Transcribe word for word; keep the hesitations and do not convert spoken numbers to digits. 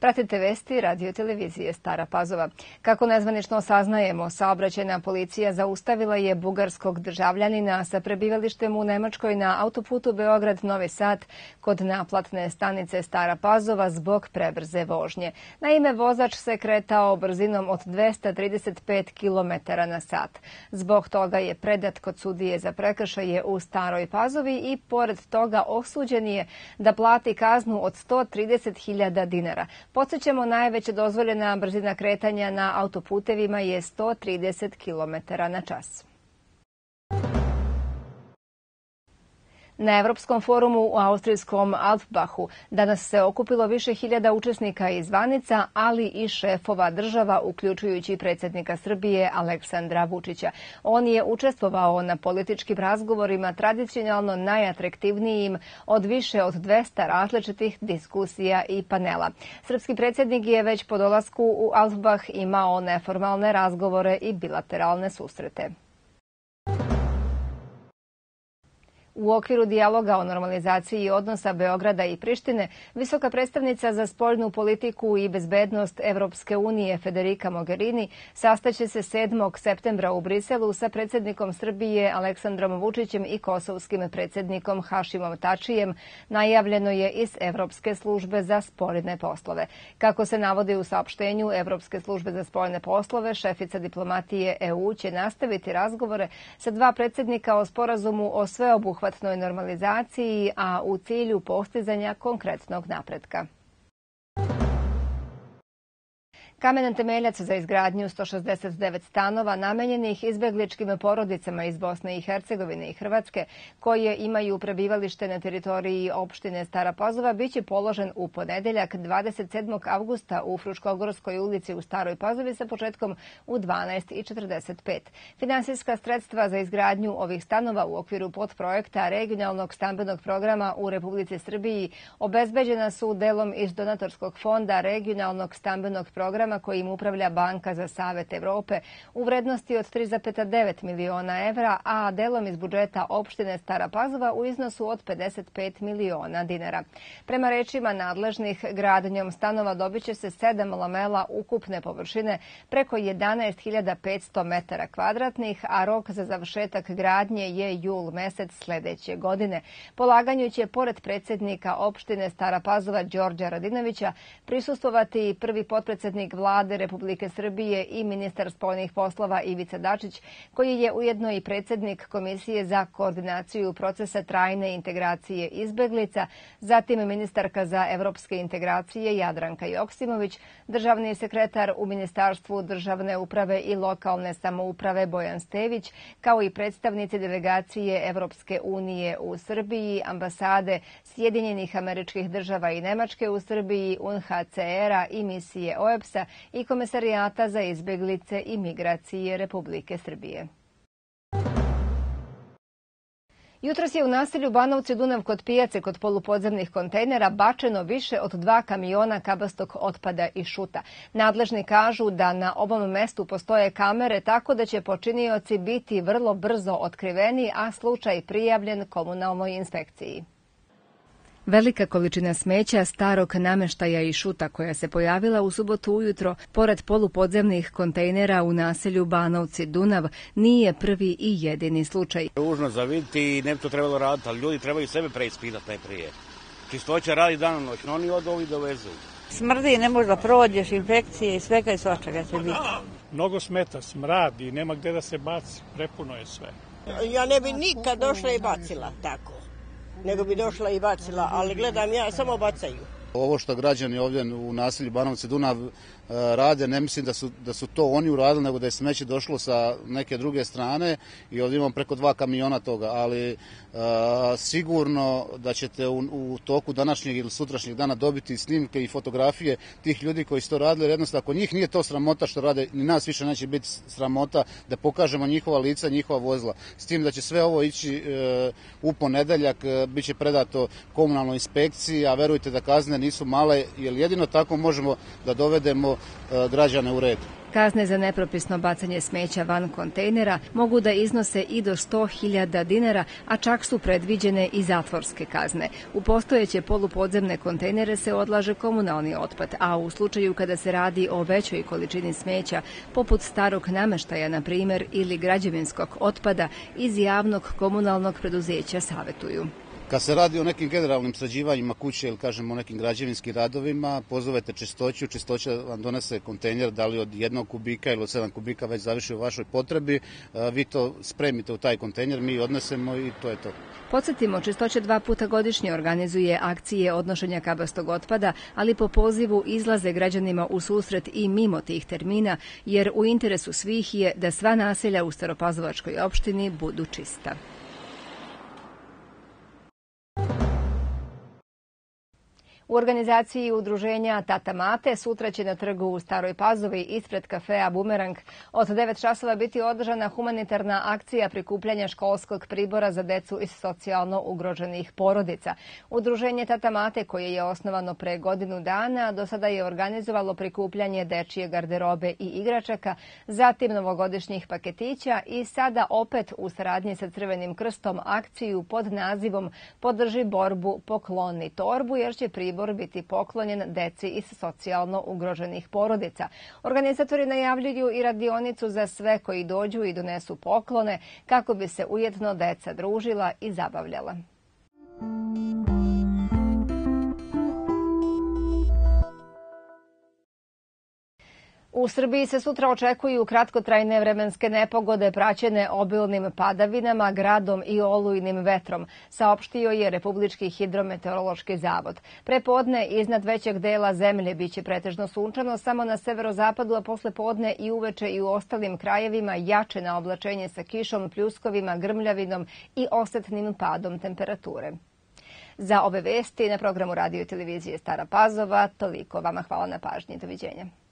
Pratite vesti radio televizije Stara Pazova. Kako nezvanično saznajemo, saobraćajna policija zaustavila je bugarskog državljanina sa prebivalištem u Nemačkoj na autoputu Beograd-Novi Sad kod naplatne stanice Stara Pazova zbog prebrze vožnje. Naime, vozač se kretao brzinom od dvesta trideset pet kilometara na sat. Zbog toga je predat kod sudije za prekršaje u Staroj Pazovi i pored toga osuđen je da plati kaznu od sto trideset hiljada dinara. Podsjećamo, najveća dozvoljena brzina kretanja na autoputevima je sto trideset kilometara na čas. Na Evropskom forumu u austrijskom Alpbachu danas se okupilo više hiljada učesnika i zvanica, ali i šefova država, uključujući predsjednika Srbije Aleksandra Vučića. On je učestvovao na političkim razgovorima tradicionalno najatraktivnijim od više od dvesta različitih diskusija i panela. Srpski predsjednik je već po dolasku u Alpbach imao neformalne razgovore i bilateralne susrete. U okviru dijaloga o normalizaciji odnosa Beograda i Prištine, visoka predstavnica za spoljnu politiku i bezbednost Evropske unije Federica Mogherini sastaće se sedmog septembra u Briselu sa predsjednikom Srbije Aleksandrom Vučićem i kosovskim predsjednikom Hašimom Tačijem, najavljeno je iz Evropske službe za spoljne poslove. Kako se navodi u saopštenju Evropske službe za spoljne poslove, šefica diplomatije E U će nastaviti razgovore sa dva predsjednika o sporazumu o sveobuhvatnoj normalizaciji, a u cilju postizanja konkretnog napretka. Kamen temeljac za izgradnju sto šezdeset devet stanova namenjenih izbegličkim porodicama iz Bosne i Hercegovine i Hrvatske koje imaju prebivalište na teritoriji opštine Stara Pazova biće položen u ponedeljak dvadeset sedmog avgusta u Fruškogorskoj ulici u Staroj Pazovi sa početkom u dvanaest i četrdeset pet. Finansijska sredstva za izgradnju ovih stanova u okviru podprojekta regionalnog stambenog programa u Republici Srbiji obezbeđena su delom iz donatorskog fonda regionalnog stambenog programa kojim upravlja Banka za Savet Evrope u vrednosti od tri zarez devet miliona evra, a delom iz budžeta opštine Stara Pazova u iznosu od pedeset pet miliona dinara. Prema rečima nadležnih, gradnjom stanova dobiće se sedam lamela ukupne površine preko jedanaest hiljada petsto metara kvadratnih, a rok za završetak gradnje je jul mesec sledeće godine. Polaganju će, pored predsjednika opštine Stara Pazova Đorđa Radinovića, prisustvovati prvi potpredsjednik Vlade Republike Srbije i ministar spoljnih poslova Ivica Dačić, koji je ujedno i predsjednik Komisije za koordinaciju procesa trajne integracije izbeglica, zatim ministarka za evropske integracije Jadranka Joksimović, državni sekretar u Ministarstvu državne uprave i lokalne samouprave Bojan Stević, kao i predstavnici delegacije Evropske unije u Srbiji, ambasade Sjedinjenih Američkih Država i Nemačke u Srbiji, U N H C R-a i misije O E B S-a i Komesarijata za izbeglice i migracije Republike Srbije. Jutros je u naselju Banovci Dunav kod pijace kod polupodzemnih kontejnera bačeno više od dva kamiona kabastog otpada i šuta. Nadležni kažu da na ovom mestu postoje kamere, tako da će počinioci biti vrlo brzo otkriveni, a slučaj prijavljen komunalnoj inspekciji. Velika količina smeća, starog nameštaja i šuta koja se pojavila u subotu ujutro pored polupodzemnih kontejnera u naselju Banovci Dunav nije prvi i jedini slučaj. Ružno za vidjeti i ne bi to trebalo raditi, ali ljudi trebaju sebe preispitati najprije. Čistoća radi dan noć, no oni od ovih dovezu. Smrdi, ne možda prođeš, infekcije i svega i svačega će biti. Mnogo smeta, smrad i nema gde da se baci, prepuno je sve. Ja ne bi nikad došla i bacila tako. Nego bi došla i bacila, ali gledam ja, samo bacaju. Ovo što građani ovdje u naselju Banovci Dunav rade, ne mislim da su, da su to oni uradili, nego da je smeće došlo sa neke druge strane i ovdje imam preko dva kamiona toga, ali a, sigurno da ćete u, u toku današnjeg ili sutrašnjeg dana dobiti snimke i fotografije tih ljudi koji su to radili, jer jednostavno ako njih nije to sramota što rade, ni nas više neće biti sramota da pokažemo njihova lica, njihova vozila. S tim da će sve ovo ići e, u ponedeljak, e, bit će predato komunalnoj inspekciji, a verujte da kazne kazne nisu male, jer jedino tako možemo da dovedemo građane u red. Kazne za nepropisno bacanje smeća van kontejnera mogu da iznose i do sto hiljada dinara, a čak su predviđene i zatvorske kazne. U postojeće polupodzemne kontejnere se odlaže komunalni otpad, a u slučaju kada se radi o većoj količini smeća, poput starog nameštaja, na primjer, ili građevinskog otpada, iz javnog komunalnog preduzeća savetuju. Kad se radi o nekim generalnim sređivanjima kuće ili kažemo o nekim građevinskim radovima, pozovete čistoću, čistoća vam donese kontejner, da li od jednog kubika ili od sedam kubika, već zavisi o vašoj potrebi, vi to spremite u taj kontejner, mi odnesemo i to je to. Podsjetimo, Čistoća dva puta godišnje organizuje akcije odnošenja kabastog otpada, ali po pozivu izlaze građanima u susret i mimo tih termina, jer u interesu svih je da sva naselja u Staropazovačkoj opštini budu čista. U organizaciji udruženja Tata Mate sutra će na trgu u Staroj Pazovi ispred kafea Bumerang od devet časova biti održana humanitarna akcija prikupljanja školskog pribora za decu iz socijalno ugroženih porodica. Udruženje Tata Mate, koje je osnovano pre godinu dana, do sada je organizovalo prikupljanje dečije garderobe i igračaka, zatim novogodišnjih paketića i sada opet u saradnji sa Crvenim krstom akciju pod nazivom Podrži borbu, pokloni torbu, jer će pribor biti poklonjen deci iz socijalno ugroženih porodica. Organizatori najavljuju i radionicu za sve koji dođu i donesu poklone kako bi se ujedno deca družila i zabavljala. U Srbiji se sutra očekuju kratkotrajne vremenske nepogode praćene obilnim padavinama, gradom i olujnim vetrom, saopštio je Republički hidrometeorološki zavod. Prepodne iznad većeg dela zemlje biće pretežno sunčano, samo na severozapadu, a posle podne i uveče i u ostalim krajevima jače na oblačenje sa kišom, pljuskovima, grmljavinom i osetnim padom temperature. Za ove vesti na programu radio i televizije Stara Pazova toliko. Vama hvala na pažnji. Doviđenja.